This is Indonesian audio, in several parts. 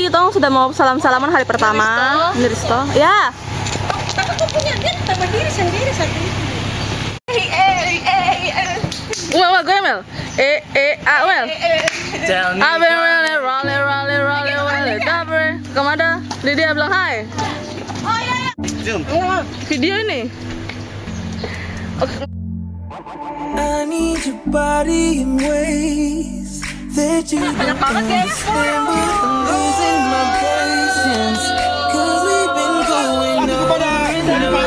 tong sudah mau salam-salaman hari pertama. Niristo. Ya. Tapi aku punya dia tambah diri sendiri satu itu. Wah, gue Mel. Mel. Roll. Kemana? Dia bilang hai. Oh iya. Jom. Video ini. I need your body in ways that you don't understand, but I'm losing my patience, 'cause we've been going over and over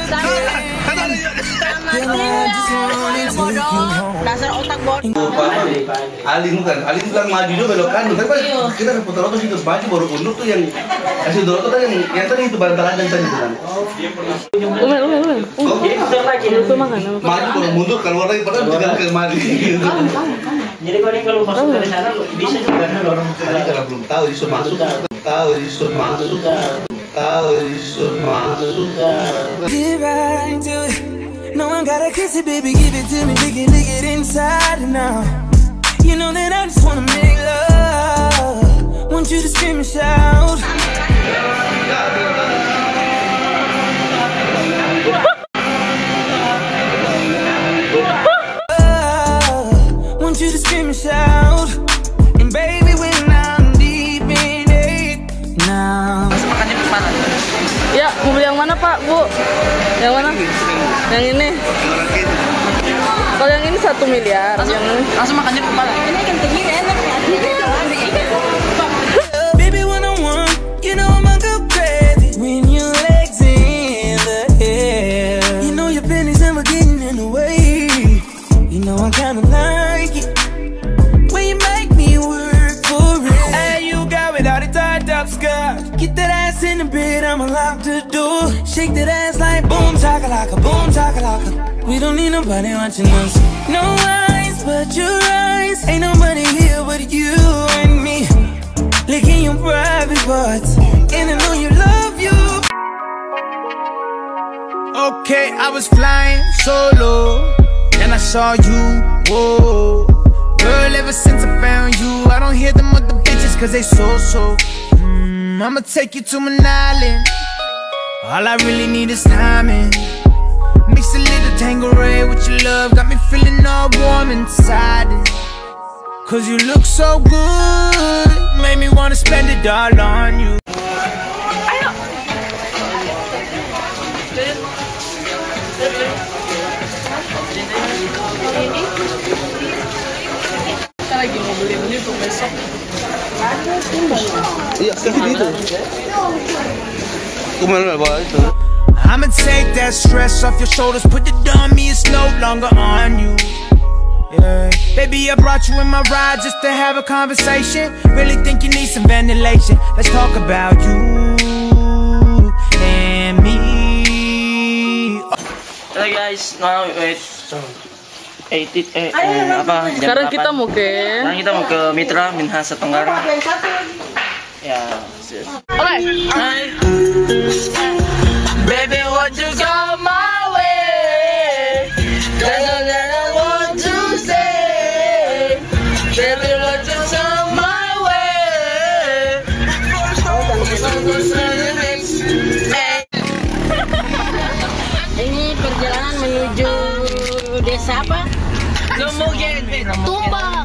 again, and I just wanna take you home. Dasar otak bodoh. Alin bilang maju dulu belok kanan. Tapi kita ada foto situ maju baru unduk tuh yang kasih dulu tuh yang tadi itu bantalan yang tadi bilang. Umel. Itu makan. Maju baru mundur keluar lagi padahal tinggal ke maju. Jadi kalau masuk dari sana bisa juga dorong Tadi kalau belum tahu disuruh masuk. Get right into it. No one gotta kiss it, baby, give it to me, lick it inside and out. You know that I just wanna make love. Want you to scream and shout. Want you to scream and shout. And baby, when I'm deep in it now. Ya, mau beli yang mana Pak, Bu? Yang mana? Yang ini. Kalau yang ini 1 miliar. Yang ini langsung makannya kepala. Ini kan tinggi enak. Baby, when I want, you know I'm gonna go crazy. When your legs in the air, you know your pennies never getting in the way. You know I kinda like it when you make me work for it. Hey, you got without a tied up skirt. Get that ass in the bed, I'ma lock the door. Shake that ass like boom chakalaka, boom chakalaka. We don't need nobody watching us. No eyes but your eyes. Ain't nobody here but you and me. Licking your private parts, and I know you love you. Okay, I was flying solo, and I saw you, whoa. Girl, ever since I found you, I don't hear them other bitches, 'cause they so I'ma take you to an island. All I really need is timing. Mix a little Tanqueray with your love, got me feeling all warm inside it. 'Cause you look so good, made me wanna spend it all on you. kita lagi mau beli untuk besok. Iya, seperti itu. Kemana bawa itu? I'ma take that stress off your shoulders, put it on me, it's no longer on you. Yeah. Baby, I brought you in my ride just to have a conversation. Really think you need some ventilation. Let's talk about you and me. Hello guys, now wait. Sekarang kita mau ke Mitra Minhasa Tenggara. Ya. Oke. Hai. Baby, won't you go my way? That's all that I want to say. Baby, won't you come my way? Ini perjalanan menuju desa apa? Tumbak.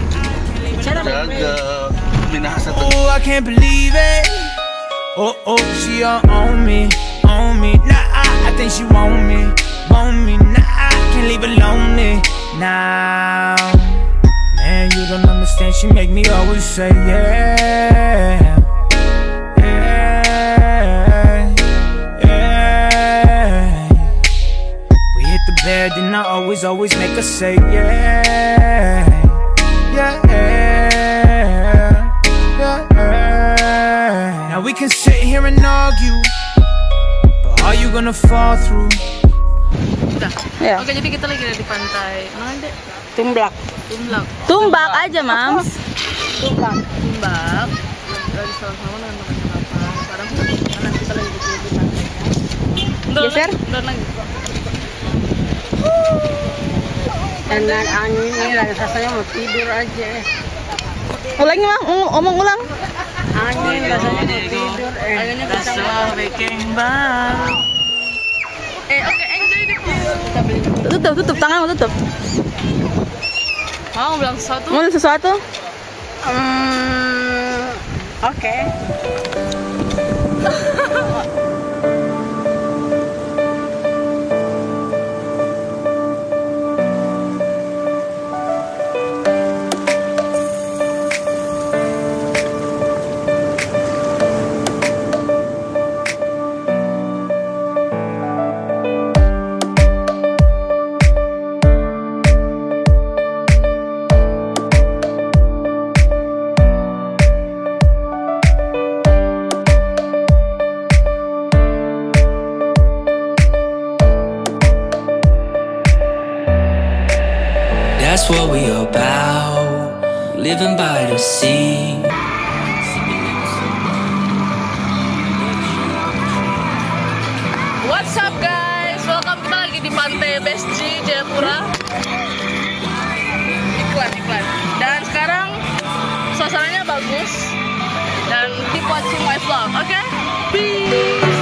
Jaga Minahasa. Oh, I can't believe it. Oh, she on me. Nah, I think she want me. Nah, I can't leave her lonely. Now, man, you don't understand. She make me always say yeah. We hit the bed and I always make her say yeah. Now we can sit here and argue, but are you gonna fall through? Ya. Oke, jadi kita lagi ada di pantai. Mana deh? Tumbak. Tumbak. Tumbak aja, Mams. Tumbak. Dari sama-sama dengan makan apa? Sekarang karena kita lagi di pantai. Geser. Udah lagi. Dan angin ini rasanya mau tidur aja. Ulangi, Mam. Omong ulang. Angin rasanya mau tidur. Anginnya That's kencang. why we came back. Oke, enjoy the view. Tutup tanganmu tutup. Mau bilang sesuatu? Mau sesuatu? Oke. That's what we about, living by the sea. What's up guys? Welcome kita lagi di Pantai Besji, Jayapura. Iklan. Dan sekarang suasananya bagus. Dan keep watching my vlog, oke? Peace!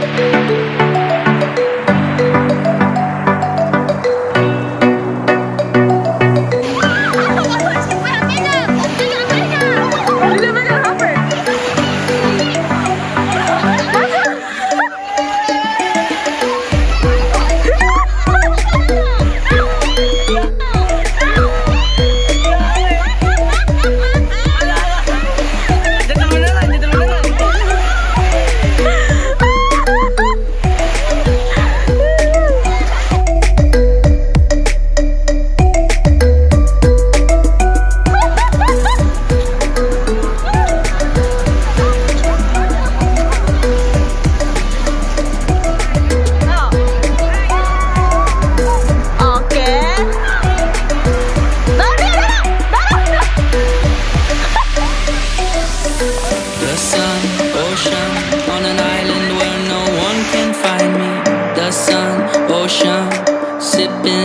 The sun, ocean, on an island where no one can find me. The sun, ocean, sipping